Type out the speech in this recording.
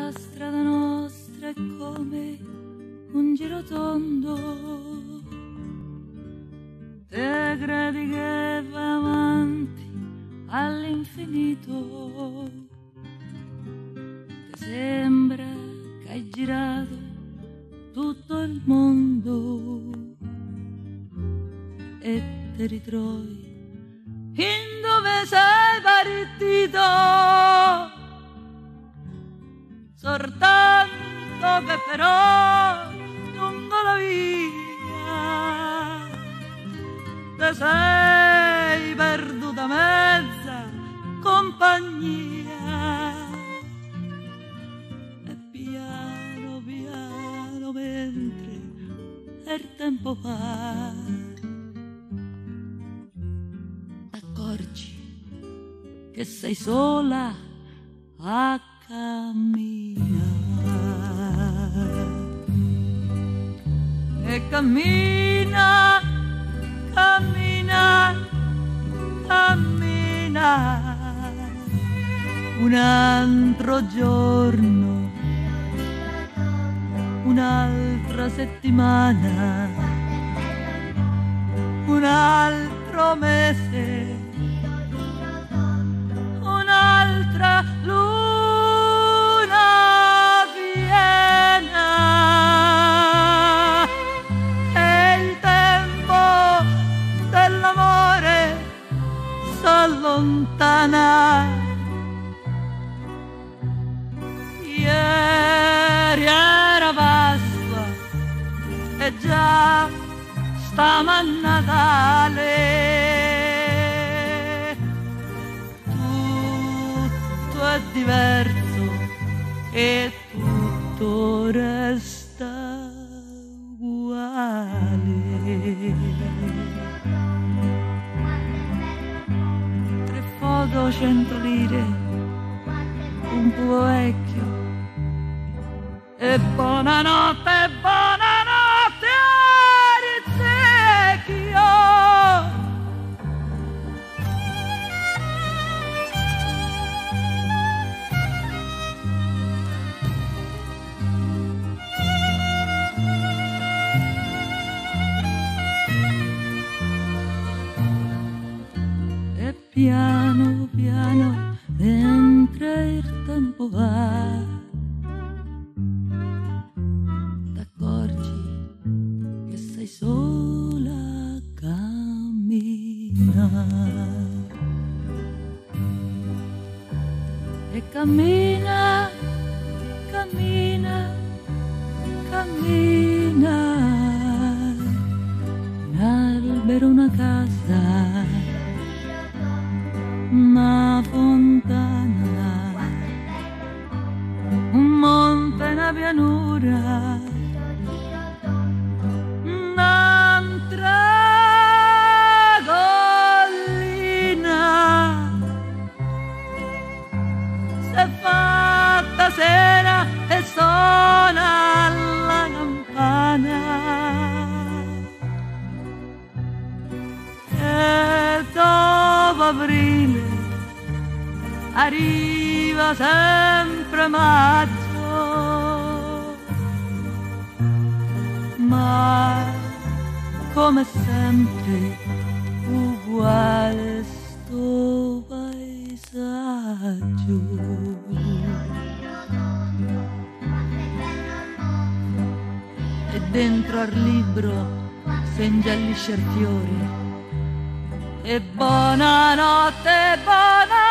La strada nostra è come un giro tondo, te credi che va avanti all'infinito, te sembra che hai girato tutto il mondo e ti ritrovi in dove sei partito, soltanto che però lungo la via te sei perduta mezza compagnia e piano piano mentre il tempo va t'accorgi che sei sola a camminare e cammina, cammina, cammina un altro giorno, un'altra settimana, un altro mese, un'altra luna piena e il tempo dell'amore s'allontana. Ieri era Pasqua e già stamattina Natale, tutto è diverso e tutto resta uguale. 3 foto, 100 lire, un po' vecchio e buonanotte, buonanotte Arizecchio. E piano piano mentre il tempo va t'accorgi che sei sola a camminare e cammina, cammina, cammina un albero, una casa, una fontana, un monte, una pianura, un'altra collina. S'è fatta sera e suona la campana e dopo aprile arriva sempre maggio, ma come sempre uguale sto paesaggio. E dentro al libro s'ingiallisce il fiore e buonanotte, buonanotte